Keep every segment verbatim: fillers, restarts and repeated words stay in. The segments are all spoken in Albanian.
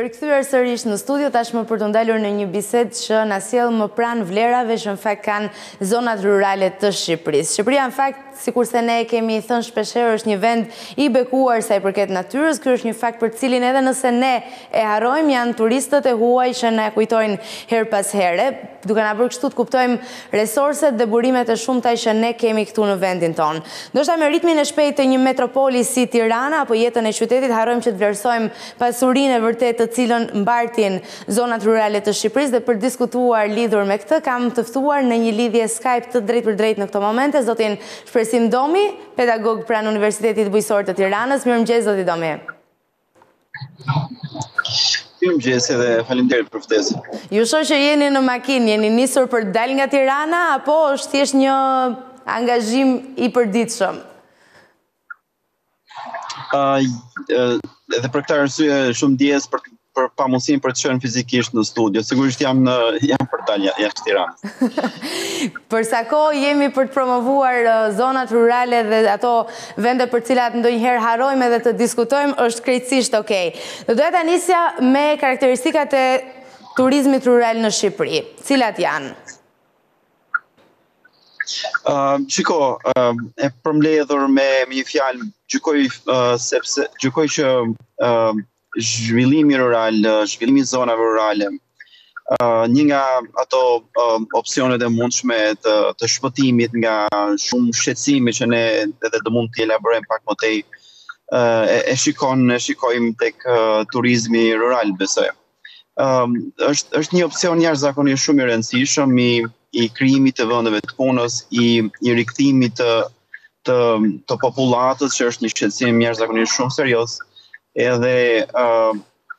Rikthyer sërish në studio tashmë për të ndalur në një bisedë që na sjell më pranë vlerave që në fakt kanë zonat rurale të Shqipërisë. Shqipëria në fakt, sikurse ne kemi thënë shpeshherë, është një vend i bekuar sa i përket natyrës. Ky është një fakt për cilin edhe nëse ne e harrojmë, janë turistët e huaj që na kujtojnë her pas here, duke na bërë kështu të kuptojmë resorset dhe burimet e shumta që ne kemi këtu në vendin tonë. Ndoshta me ritmin e shpejtë të një metropoli si Tirana apo jetën e qytetit harrojmë që të vlerësojmë pasurinë e vërtetë të cilën mbartin zonat rurale të Shqipërisë, dhe për diskutuar lidhur me këtë kam të ftuar në një lidhje Skype të drejt për drejt në këto momente zotin Shpresim Domi, pedagog pranë Universitetit Bujqësor të Tiranës. Mirëmëngjes zoti Domi. Mirëmëngjes dhe faleminderit për ftesën. Ju shoh që jeni në makinë, jeni nisur për të dalë nga Tirana apo është thjesht një angazhim i përditshëm? Uh, uh, edhe për këtë arsye shumë dijes për për pamundësinë për të qenë fizikisht në studio. Sigurisht jam në jam për të dalë jashtë Tiranës. Për sa kohë jemi për të promovuar uh, zonat rurale dhe ato vende për cilat ndonjëherë harrojmë edhe të diskutojmë, është krejtësisht okay. Do doja ta nisja me karakteristikat e turizmit rural në Shqipëri. Cilat janë? Uh, Shiko, uh, e përmbledhur me, me një fjalë, gjykoj uh, sepse gjykoj që uh, zhvillimi rural, zhvillimi i zonave rurale, uh, një nga ato uh, opsionet e mundshme të, të shpëtimit nga shumë shqetësimi që ne edhe do mund të elaborojmë pak më tej, uh, e, e shikon, e shikojmë tek uh, turizmi rural, besoj. Um, është, është një opsion jashtëzakonisht shumë i rëndësishëm i, i krijimit të vendeve të punës, i, i rikthimit të, të, të popullatës, që është një shqetësim jashtëzakonisht shumë serioz, edhe uh,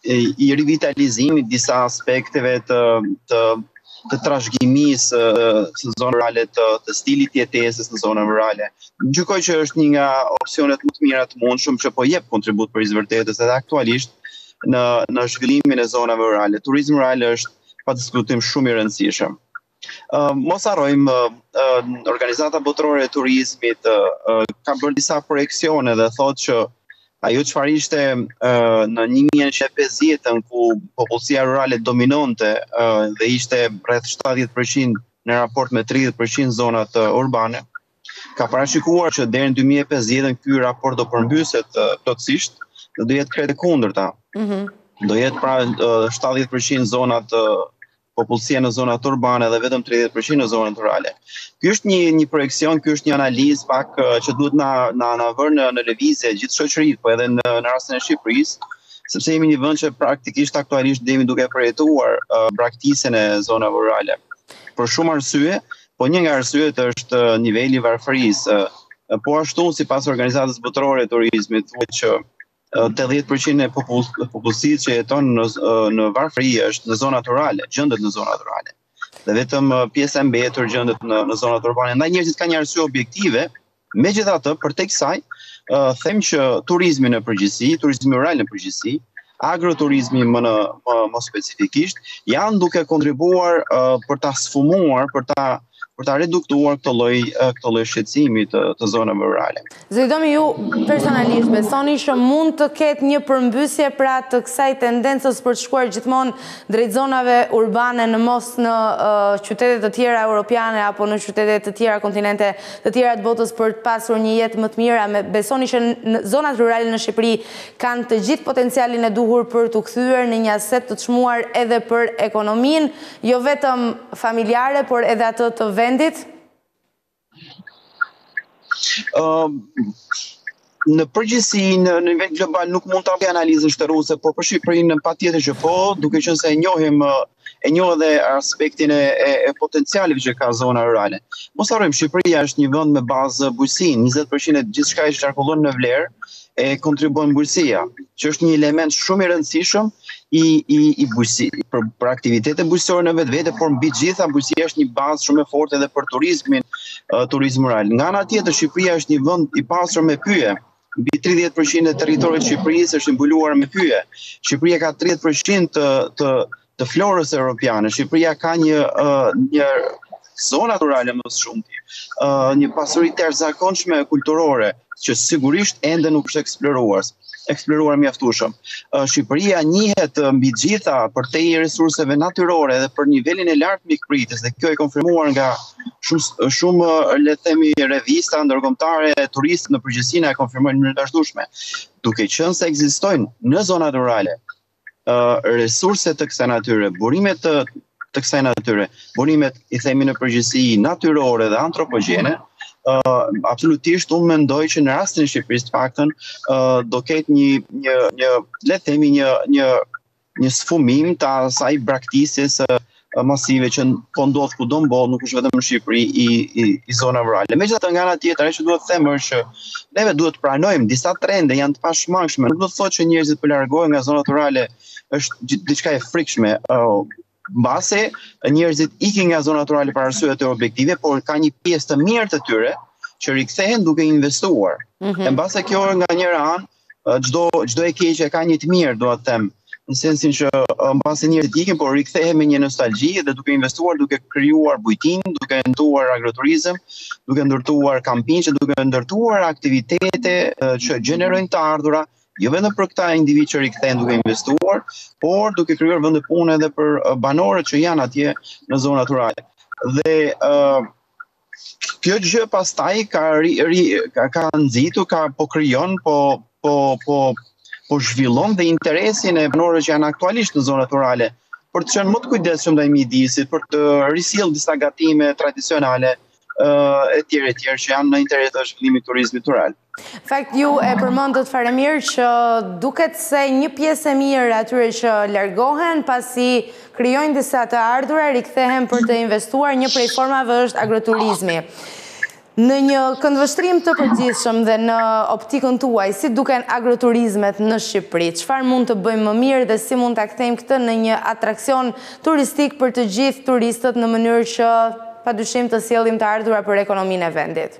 i rivitalizimit disa aspekteve të, të, të trashëgimisë uh, së zonave rurale, të, të stilit jetesës në zonave rurale. Gjykoj që është një nga opsionet më të mira të mundshëm që po jep kontribut për vërtetës edhe aktualisht në, në zhvillimin e zonave rurale. Turizmi rural është pa diskutim shumë i rëndësishëm. Uh, mos harrojmë, uh, uh, Organizata Botërore e Turizmit uh, uh, ka bërë disa projekcione dhe thotë që ajo çfarë ishte uh, në një mijë e nëntëqind e pesëdhjetën ku popullsia rurale dominonte uh, dhe ishte rreth shtatëdhjetë përqind në raport me tridhjetë përqind zonat uh, urbane, ka parashikuar që deri në dy mijë e pesëdhjetën ky raport do përmbyset uh, plotësisht dhe do jetë krejt e kundërta. Mm-hmm. Do jetë pra uh, shtatëdhjetë përqind zonat uh, popullsia në zonat urbane dhe vetëm tridhjetë përqind në zonat rurale. Ky është një një projekcion, ky është një analizë pak uh, që duhet na na na vërë në, në lëvizje gjithë shoqëritë, po edhe në, në rastin e Shqipërisë, sepse jemi një vend që praktikisht aktualisht jemi duke përjetuar uh, braktisjen e zonave rurale. Për shumë arsye, po një nga arsyet është uh, niveli i varfërisë. Uh, po ashtu, sipas Organizatës Botërore e Turizmit, thuhet që tetëdhjetë përqind e popullsisë që jeton në, në varfëri është në zonat rurale, gjendet në zonat rurale. Dhe vetëm pjesa e mbetur gjendet në, në zonat urbane. Ndaj njerëzit kanë një arsye objektive, megjithatë përtek kësaj uh, them që turizmi në përgjithësi, turizmi rural në përgjithësi, agroturizmi më në më, më specifikisht, janë duke kontribuar uh, për ta sfumuar, për ta për ta reduktuar këtë lloj këtë lloj shqetësimi të, të zonave rurale. Zoti Domi, ju personalisht besoni që mund të ketë një përmbysje pra të kësaj tendencës për të shkuar gjithmonë drejt zonave urbane në mos në uh, qytete të tjera europiane apo në qytete të tjera, kontinente të tjera të botës për të pasur një jetë më të mirë? Me, besoni që në zonat rurale në Shqipëri kanë të gjithë potencialin e duhur për të kthyer në një aset të çmuar edhe për ekonominë, jo vetëm familjare, por edhe atë të vendit? Uh, në përgjithësi, në nivel global nuk mund të bëj analizën shtërruese, por për Shqipërinë patjetër që po, duke qenë se e njohim e njoh edhe aspektin e, e, e potencialit që ka zona rurale. Mos harrojmë, Shqipëria është një vend me bazë bujqësie, njëzet përqind e gjithçka që qarkullon në vlerë e kontribuon bujqësia, që është një element shumë i rëndësishëm i i i bujqësisë për, për aktivitete bujqësore në vetvete, por mbi të gjitha bujqësia është një bazë shumë e fortë edhe për turizmin, uh, turizm rural. Nga ana tjetër, Shqipëria është një vend i pasur me pyje. Mbi tridhjetë përqind e territorit të Shqipërisë është mbuluar me pyje. Shqipëria ka tridhjetë përqind të të të florës europiane. Shqipëria ka një uh, një zona rurale më së shumti, uh, një pasuri të jashtëzakonshme kulturore, që sigurisht ende nuk është eksploruar, eksploruar mjaftueshëm. Shqipëria njihet mbi gjitha për te i resurseve natyrore dhe për nivelin e lartë mikpritjes, dhe kjo e konfirmuar nga shumë shumë le të themi revista ndërkombëtare, turistë në përgjithësi e konfirmojnë në mënyrë të vazhdueshme. Duke qenë se ekzistojnë në zona rurale resurse të kësaj natyre, burimet të, të kësaj natyre, burimet i themi në përgjithësi natyrore dhe antropogjene, uh, absolutisht unë mendoj që në rastin e Shqipërisë të paktën uh, do ketë një një një le të themi një një një sfumim të asaj braktisjes uh, masive që po ndodh kudo në botë, nuk është vetëm në Shqipëri i, i, i zona rurale. Megjithatë nga ana tjetër, ajo që duhet të them është që neve duhet të pranojmë disa trende janë të pashmangshme. Nuk do të thotë që njerëzit po largohen nga zonat rurale është diçka e frikshme. Mbase njerëzit ikin nga zonat rurale për arsye të objektive, por ka një pjesë të mirë të tyre që rikthehen duke investuar. Mm-hmm. E mbase kjo nga njëra anë, çdo çdo e keqe ka një të mirë, do të them, në sensin që mbase njerëzit ikin, por rikthehen me një nostalgji dhe duke investuar, duke krijuar bujtinë, duke ndërtuar agroturizëm, duke ndërtuar kampinje, duke ndërtuar aktivitete që gjenerojnë të ardhura, jo vetëm për këta individ që rikthehen duke investuar, por duke krijuar vende pune edhe për banorët që janë atje në zonat rurale. Dhe uh, kjo gjë pastaj ka ri, ri, ka, ka nxitur, ka po krijon, po po po po zhvillon dhe interesin e banorëve që janë aktualisht në zonat rurale për të qenë më të kujdesshëm ndaj mjedisit, për të risjellë disa gatime tradicionale e tjerë e tjerë që janë në interes të zhvillimit të turizmit rural. Fakt, ju e përmendët fare mirë që duket se një pjesë e mirë atyre që largohen pasi krijojnë disa të ardhura, rikthehen për të investuar, një prej formave është agroturizmi. Në një këndvështrim të përgjithshëm dhe në optikën tuaj, si duken agroturizmet në Shqipëri? Çfarë mund të bëjmë më mirë dhe si mund ta kthejmë këtë në një atraksion turistik për të gjithë turistët në mënyrë që padyshim të sjellim të ardhura për ekonominë e vendit?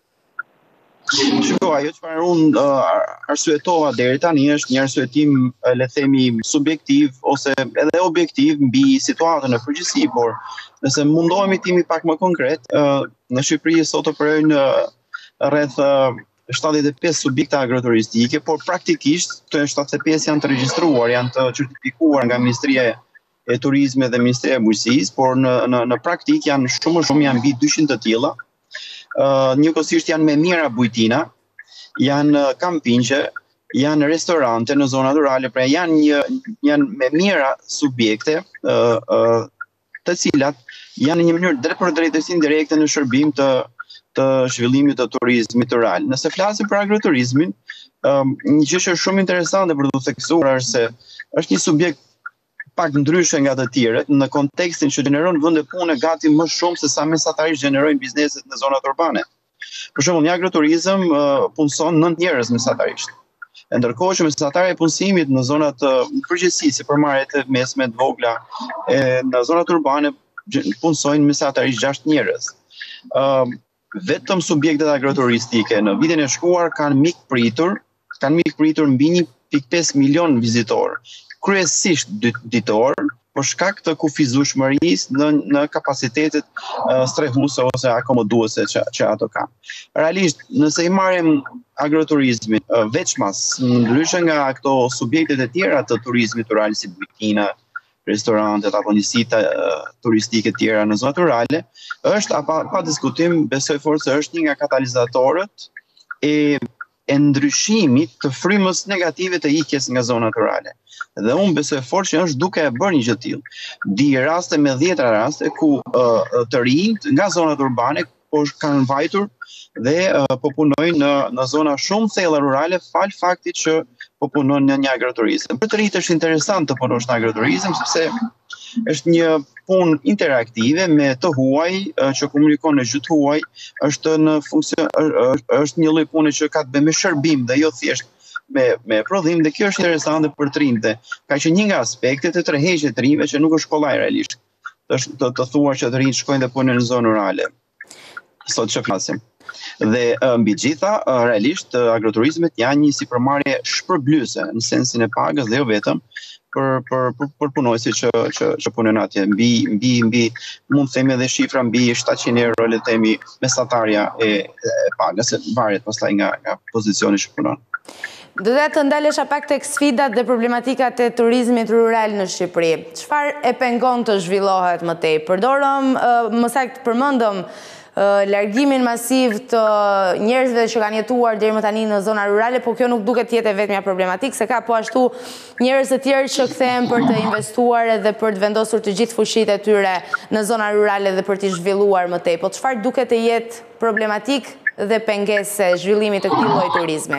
Shiko, ajo çfarë unë uh, arsyetova deri tani është një arsyetim, uh, le të themi, subjektiv ose edhe objektiv mbi situatën në përgjithësi, por nëse mundohemi të jemi pak më konkret, uh, në Shqipëri sot operojnë uh, rreth uh, shtatëdhjetë e pesë subjekte agroturistike, por praktikisht këto shtatëdhjetë e pesë janë të regjistruar, janë të certifikuar nga Ministria e Turizmit dhe Ministria e Bujqësisë, por në në, në praktik janë shumë shumë janë mbi dyqind të tilla. Uh, njëkohësisht janë me mira bujtina, janë uh, kampinje, janë restorante në zona rurale, pra janë një, janë me mira subjekte uh, uh, të cilat janë në një mënyrë drejt për drejtësi indirekte në shërbim të të zhvillimit të turizmit rural. Nëse flasim për agroturizmin, um, një gjë që është shumë interesante për të theksuar është se është një subjekt pak ndryshe nga të tjerët në kontekstin që gjeneron vende pune gati më shumë se sa mesatarisht gjenerojnë bizneset në zonat urbane. Për shembull, një agroturizëm uh, punson nëntë njerëz mesatarisht. E ndërkohë që mesatarja e punësimit në zonat uh, në përgjithësi, si përmarrjet e mesme të vogla, e në zonat urbane punsojnë mesatarisht gjashtë njerëz. Uh, vetëm subjektet agroturistike në vitin e shkuar kanë mik pritur, kanë mik pritur mbi një pikë pesë milion vizitorë. Kryesisht ditor, për shkak të kufizueshmërisë në, në kapacitetet uh, strehuese ose akomoduese që, që ato kanë. Realisht, nëse i marrim agroturizmin, uh, veçmas, ndryshe nga këto subjektet e tjera të turizmit rural, si bujtina, restorantet apo njësita uh, turistike tjera në zonat rurale, është pa, pa diskutim, besoj fort se është një nga katalizatorët e e ndryshimit të frymës negative të ikjes nga zonat rurale. Dhe unë besoj fort që është duke e bërë një gjë të tillë. Di raste me dhjetra raste ku uh, të rinjt nga zonat urbane po kanë vajtur dhe uh, po punojnë në, në zona shumë thella rurale fal faktit që po punojnë në një agroturizëm. Për të rinjt është interesant të punosh në agroturizëm sepse është një punë interaktive me të huaj që komunikon në gjithë huaj, është në funksion është një lloj pune që ka të bëjë me shërbim dhe jo thjesht me me prodhim, dhe kjo është interesante për të rinjtë. Ka që një nga aspektet e tërheqjes të rinjve që nuk është kollaj realisht. Është të, të thuar që të rinjt shkojnë dhe punojnë në zonë rurale. Sot që flasim. Dhe mbi gjitha, realisht agroturizmet janë një sipërmarrje shpërblyese në sensin e pagës dhe jo vetëm, për për për, për punojësit që që që punojnë atje. Mbi mbi mbi mund të themi edhe shifra mbi shtatëqind euro le të themi mesatarja e, e pagës, se varet pastaj nga nga pozicioni që punon. Do të të ndalesha pak tek sfidat dhe problematikat e turizmit rural në Shqipëri. Çfarë e pengon të zhvillohet më tej? Përdorëm, më saktë përmendëm largimin masiv të njerëzve që kanë jetuar deri më tani në zona rurale, po kjo nuk duket të jetë vetmja problematik, se ka po ashtu njerëz të tjerë që kthehen për të investuar edhe për të vendosur të gjithë fuqitë e tyre në zona rurale dhe për të zhvilluar më tej. Po çfarë duket të jetë problematik dhe pengesë zhvillimit të këtij lloji turizmi?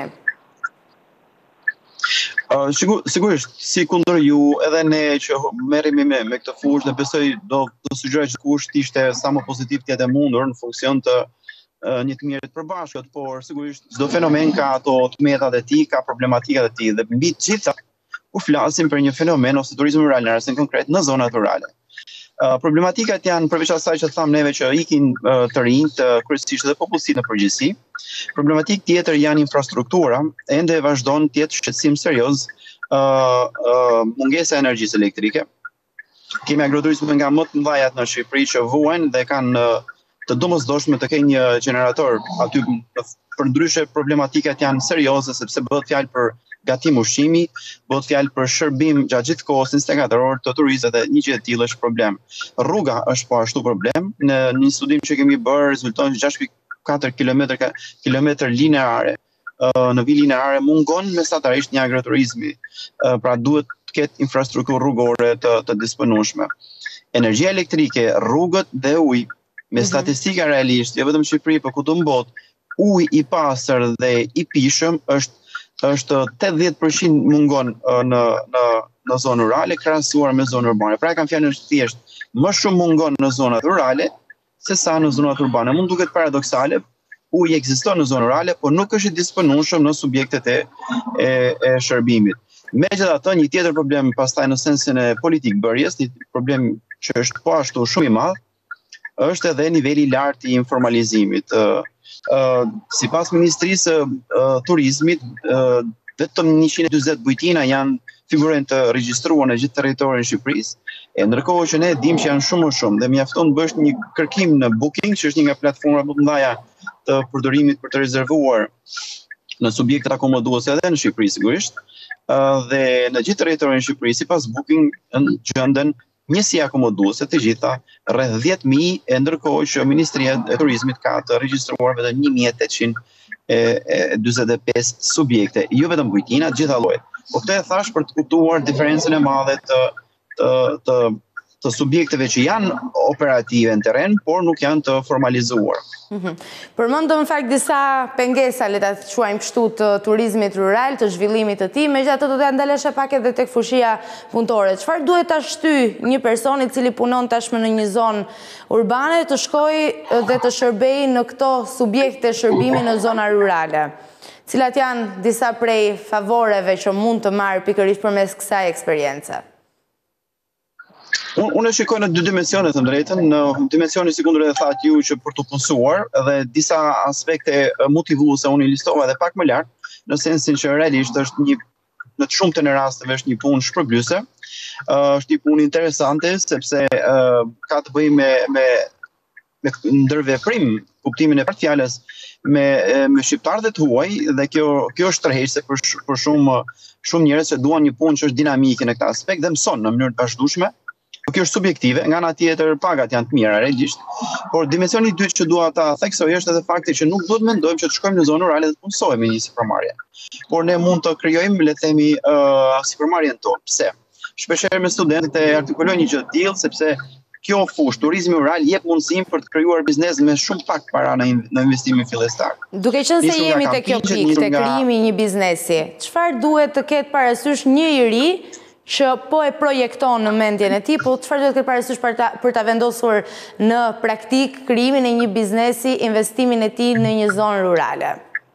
Uh, sigur, sigurisht, si kundër ju, edhe ne që merremi me, me këtë fushë dhe besoj do të sugjeroj që kusht ishte sa më pozitiv të jetë mundur në funksion të uh, një të mirët përbashkët, por sigurisht çdo fenomen ka ato tmetat e tij, ka problematikat e tij dhe mbi të gjitha u flasim për një fenomen ose turizëm rural në rastin konkret në zonat rurale. Uh, problematikat janë përveç asaj që thamë neve që ikin uh, të rinjt, uh, kryesisht dhe popullsitë në përgjithësi. Problematik tjetër janë infrastruktura, ende vazhdon të jetë shqetësim serioz uh, uh, mungesa e energjisë elektrike. Kemi agroturizëm nga më të mëdhajat në Shqipëri që vuajnë dhe kanë uh, të domosdoshme të kenë një gjenerator aty. Përndryshe problematikat janë serioze sepse bëhet fjalë për gatim ushqimi, bëhet fjalë për shërbim gjatë gjithë kohës njëzet e katër orë të turistëve dhe një gjë e tillë është problem. Rruga është po ashtu problem. Në një studim që kemi bërë rezulton që gjashtë pikë katër kilometër lineare në vijë lineare mungon mesatarisht një agroturizmi. Pra duhet të ketë infrastrukturë rrugore të, të disponueshme. Energjia elektrike, rrugët dhe uji, me statistika realisht, jo vetëm në Shqipëri, por kudo në botë, uji i pastër dhe i pishëm është është tetëdhjetë përqind mungon në në në zonë rurale krahasuar me zonë urbane. Pra kanë fjalën thjesht, më shumë mungon në zonat rurale se sa në zonat urbane. Mund duket paradoksale, uji ekziston në zonë rurale, por nuk është i disponueshëm në subjektet e e, e shërbimit. Megjithatë, një tjetër problem pastaj në sensin e politik bërjes, një problem që është po ashtu shumë i madh, është edhe niveli i lartë i informalizimit. Uh, uh, sipas Ministrisë së uh, Turizmit, uh, vetëm njëqind e dyzet bujtina janë figurojnë të regjistruar në gjithë territorin e Shqipërisë, e ndërkohë që ne dimë që janë shumë më shumë dhe mjafton të bësh një kërkim në Booking, që është një nga platformat më të mëdha të përdorimit për të rezervuar në subjektet akomoduese edhe në Shqipëri sigurisht, uh, dhe në gjithë territorin e Shqipërisë sipas Booking gjenden njësi akomoduese të gjitha rreth dhjetë mijë, e ndërkohë që Ministria e Turizmit ka të regjistruar vetëm një mijë e tetëqind dyzet e pesë subjekte, jo vetëm bujtina, të gjitha llojet. Po këtë e thash për të kuptuar diferencën e madhe të të të, të subjekteve që janë operative në terren, por nuk janë të formalizuar. Mm-hmm. Përmendëm në fakt disa pengesa, le ta quajmë kështu, të turizmit rural, të zhvillimit të tij, megjithatë do të ndalesha pak edhe tek fushia punëtore. Çfarë duhet ta shtyjë një person i cili punon tashmë në një zonë urbane të shkojë dhe të shërbejë në këto subjekte shërbimi në zona rurale? Cilat janë disa prej favoreve që mund të marrë pikërisht përmes kësaj eksperience? Unë e shikoj në dy dimensione të drejtën, në dimensioni si kundër e thatë ju që për të punësuar dhe disa aspekte motivuese unë i listova edhe pak më lart, në sensin që realisht është një në të shumtën e rasteve është një punë shpërblyese, është një punë interesante sepse uh, ka të bëjë me me me ndërveprim, kuptimin e parë fjalës me me shqiptarët e huaj dhe kjo kjo është tërheqëse për për shumë shumë njerëz që duan një punë që është dinamike në këtë aspekt dhe mëson në mënyrë të vazhdueshme. Kjo është subjektive, nga ana tjetër pagat janë të mira realisht, por dimensioni i dytë që dua ta theksoj është edhe fakti që nuk duhet mendojmë që të shkojmë në zonë rurale dhe të punësojmë një sipërmarrje. Por ne mund të krijojmë, le të themi, uh, sipërmarrjen tonë. Pse? Shpeshherë me studentët e artikulojnë një gjë të tillë sepse kjo fushë turizmi rural jep mundësinë për të krijuar biznes me shumë pak para në, në investimin fillestar. Duke qenë se jemi te kjo pikë, te krijimi i një biznesi, çfarë duhet të ketë parasysh një i ri që po e projekton në mendjen e tij, po çfarë duhet të ketë parasysh për ta për ta vendosur në praktik krijimin e një biznesi, investimin e tij në një zonë rurale?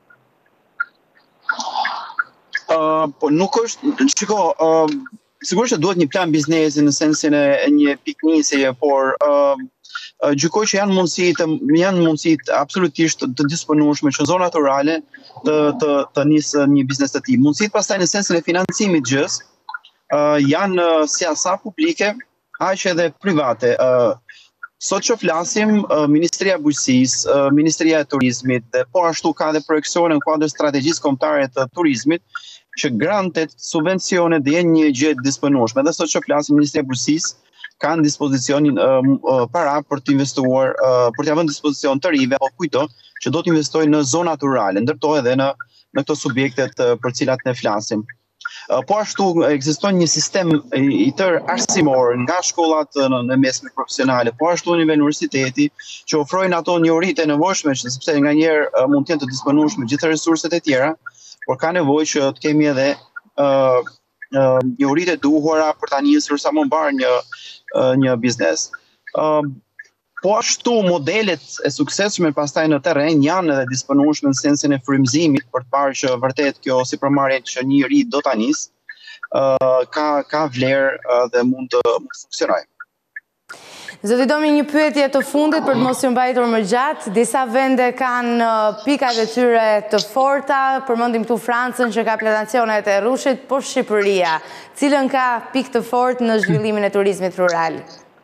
Uh, po nuk është, shiko, uh, sigurisht që duhet një plan biznesi në sensin e një piknisje, por uh, uh, gjykoj që janë mundësi të janë mundësi absolutisht të, të disponueshme që zonat rurale të të të nisë një biznes të tij. Mundësit pastaj në sensin e financimit gjës, janë si asa publike, aq edhe private. Sot që flasim, Ministria e Bujqësisë, Ministria e Turizmit, dhe po ashtu ka dhe projekcione në kuadër strategjisë kombëtare të turizmit, që grantet, subvencionet dhe jenë një gjë e disponueshme. Dhe sot që flasim, Ministria e Bujqësisë ka në dispozicionin para për të investuar, për të avënë dispozicion të rive, apo kujto, që do të investojnë në zonat rurale, ndërtoj edhe në, në këto subjektet për cilat ne flasim. Po ashtu ekziston një sistem i tërë arsimor nga shkollat në mesme profesionale, po ashtu në nivel universiteti, që ofrojnë ato njohuritë e nevojshme, sepse nganjëherë mund të jenë të disponueshme gjithë resurset e tjera, por ka nevojë që të kemi edhe uh, uh, njohuritë e duhura për ta nisur sa më mbar një uh, një biznes. Uh, Po ashtu modelet e suksesshme pastaj në terren janë edhe disponueshme në sensin e frymëzimit për të parë që vërtet kjo sipërmarrje që një ri do ta nis, uh, ka ka vlerë uh, dhe mund të mund të funksionojë. Zoti Domi, një pyetje të fundit për të mos ju mbajtur më gjatë. Disa vende kanë pikat e tyre të forta, përmendim këtu Francën që ka plantacionet e rrushit, por Shqipëria, cilën ka pikë të fortë në zhvillimin e turizmit rural?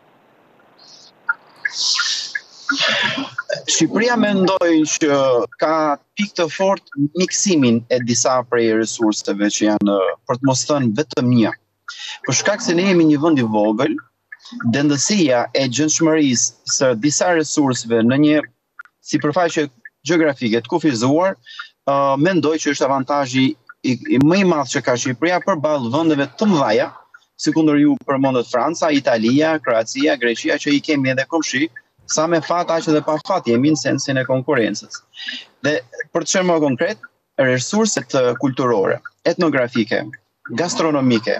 Shqipëria mendoj që ka pikë të fortë miksimin e disa prej resurseve që janë, për të mos thënë vetëm një. Për shkak se ne jemi një vend i vogël, dendësia e gjendshmërisë së disa resurseve në një sipërfaqe gjeografike të kufizuar, uh, mendoj që është avantazhi i, i më i madh që ka Shqipëria përballë vendeve të mëdha, sikundër ju përmendet Franca, Italia, Kroacia, Greqia, që i kemi edhe komshi, sa me fat aq edhe pa fat jemi në sensin e konkurrencës. Dhe për të qenë më konkret, resurset kulturore, etnografike, gastronomike,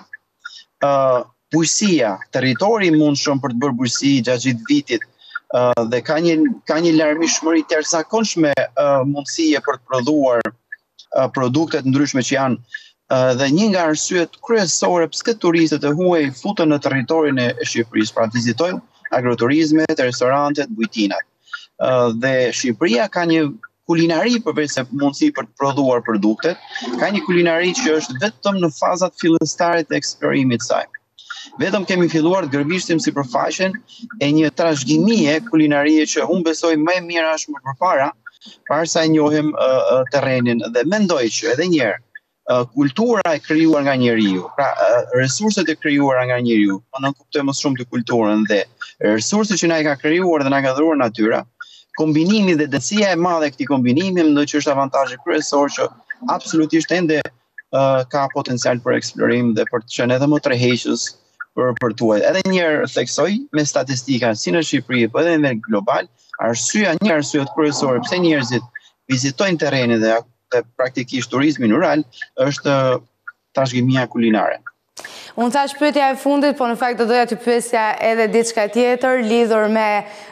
uh, bujqësia, territori i mundshëm për të bërë bujqësi gjatë gjithë vitit, uh, dhe ka një ka një larmishmëri të jashtëzakonshme uh, mundësie për të prodhuar uh, produkte të ndryshme që janë uh, dhe një nga arsyet kryesore pse turistët e huaj futen në territorin e Shqipërisë, pra vizitojnë agroturizmet, restorantet, bujtinat. Uh, dhe Shqipëria ka një kulinari përveç se mundësi për të prodhuar produktet, ka një kulinari që është vetëm në fazat fillestare të eksperimit saj. Vetëm kemi filluar të gërbishtim sipërfaqen e një trashëgimie kulinarie që unë besoj më e mira është më përpara, para sa e njohim uh, terrenin, dhe mendoj që edhe një herë Uh, kultura e krijuar nga njeriu, pra uh, resurset e krijuara nga njeriu, po ne kuptojmë më shumë të kulturën dhe resurset që na i ka krijuar dhe na ka dhuruar natyra, kombinimi dhe dësia e madhe e këtij kombinimi, mendoj që është avantazhi kryesor që absolutisht ende uh, ka potencial për eksplorim dhe për të qenë edhe më tërheqës për për tuaj. Edhe një herë theksoj me statistika si në Shqipëri, po edhe në nivel global, arsyeja një arsye kryesore pse njerëzit vizitojnë terrenin dhe dhe praktikisht turizmin rural është trashëgimia kulinare. Unë thash pyetja e fundit, po në fakt do doja të pyesja edhe diçka tjetër lidhur me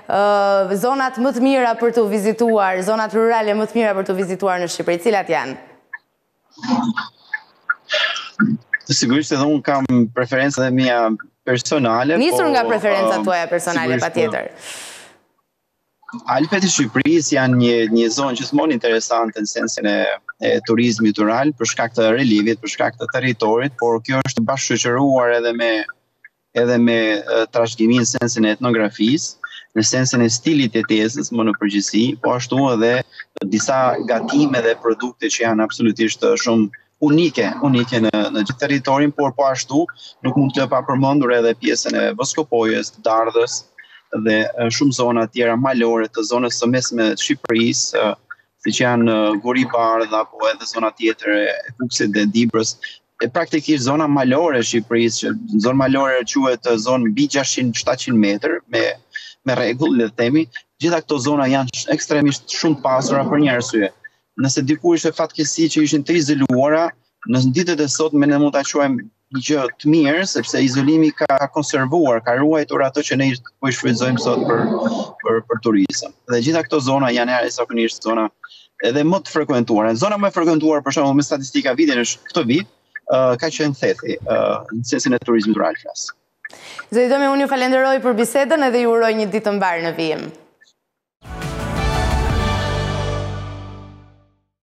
uh, zonat më të mira për të vizituar, zonat rurale më të mira për të vizituar në Shqipëri, cilat janë? Sigurisht edhe unë kam preferencat e mia personale. Nisur po, nga preferencat uh, tuaja personale patjetër. Alpet e Shqipërisë janë një, një zonë gjithmonë interesante në sensin e, e turizmit rural për shkak të relivit, për shkak të territorit, por kjo është bashkëshoqëruar edhe me edhe me trashëgiminë në sensin e etnografisë, në sensin e stilit të tezës më në përgjithësi, po ashtu edhe disa gatime dhe produkte që janë absolutisht shumë unike, unike në, në gjithë territorin, por po ashtu nuk mund të pa përmendur edhe pjesën e Voskopojës, të Dardhës, dhe shumë zona tjera malore të zonës së mesme të Shqipërisë, siç janë Gori Bardh apo edhe zona tjetër e Kukësit dhe Dibrës, e praktikisht zona malore e Shqipërisë, që zonë malore quhet zonë mbi gjashtëqind shtatëqind metër me me rregull, le të themi, gjitha këto zona janë ekstremisht shumë të pasura për një arsye. Nëse diku ishte fatkeqësi që ishin të izoluara, në ditët e sotme ne mund ta quajmë një gjë të mirë, sepse izolimi ka konservuar, ka ruajtur ato që ne po i shfrytëzojmë sot për për për turizëm. Dhe gjitha këto zona janë jashtëzakonisht zona edhe më të frekuentuara. Zona më e frekuentuar për shembull me statistika vitin është këtë vit, uh, ka qenë Thethi, uh, në sensin e turizmit rural flas. Zoti Domi, unë ju falenderoj për bisedën edhe ju uroj një ditë të mbar në vijim.